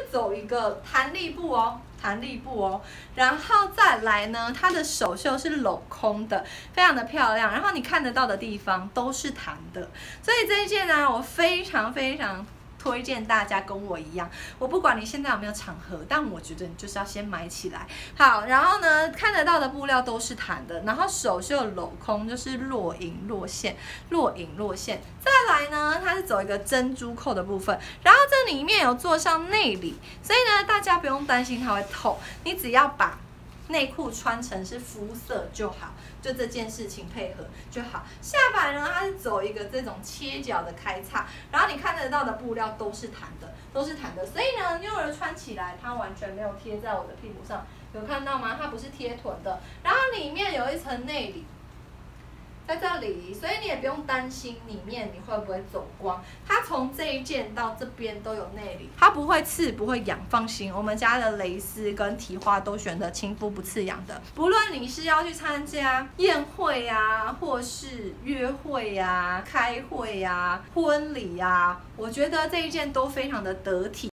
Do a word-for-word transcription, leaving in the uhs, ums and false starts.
走一个弹力布哦。弹力布哦，然后再来呢，它的手袖是镂空的，非常的漂亮。然后你看得到的地方都是弹的，所以这一件呢，我非常非常推荐大家跟我一样。我不管你现在有没有场合，但我觉得你就是要先买起来。好，然后呢，看得到的布料都是弹的，然后手袖镂空，就是若隐若现，若隐若现。再来呢，它是走一个珍珠扣的部分，然后这里面有做上内里，所以呢，大家不用担心它会透，你只要把内裤穿成是肤色就好，就这件事情配合就好。下摆呢，它是走一个这种切角的开叉，然后你看得到的布料都是弹的，都是弹的，所以呢，幼儿穿起来它完全没有贴在我的屁股上，有看到吗？它不是贴臀的，然后里面有一层内里。在这里，所以你也不用担心里面你会不会走光。它从这一件到这边都有内里，它不会刺，不会痒，放心。我们家的蕾丝跟提花都选择亲肤不刺痒的。不论你是要去参加宴会啊，或是约会啊、开会啊、婚礼啊，我觉得这一件都非常的得体。